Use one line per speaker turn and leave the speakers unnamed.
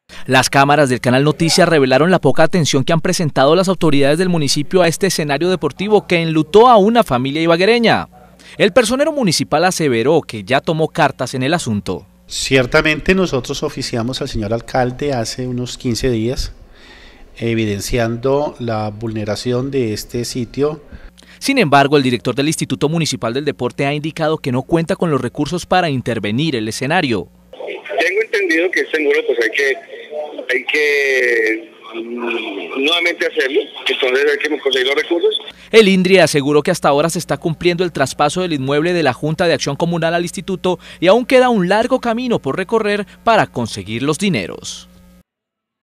Las cámaras del canal Noticias revelaron la poca atención que han presentado las autoridades del municipio a este escenario deportivo que enlutó a una familia ibaguereña. El personero municipal aseveró que ya tomó cartas en el asunto.
Ciertamente nosotros oficiamos al señor alcalde hace unos 15 días, evidenciando la vulneración de este sitio.
Sin embargo, el director del Instituto Municipal del Deporte ha indicado que no cuenta con los recursos para intervenir el escenario.
Tengo entendido que este muro pues hay que nuevamente hacerlo, entonces hay que conseguir los recursos.
El INDRI aseguró que hasta ahora se está cumpliendo el traspaso del inmueble de la Junta de Acción Comunal al instituto y aún queda un largo camino por recorrer para conseguir los dineros.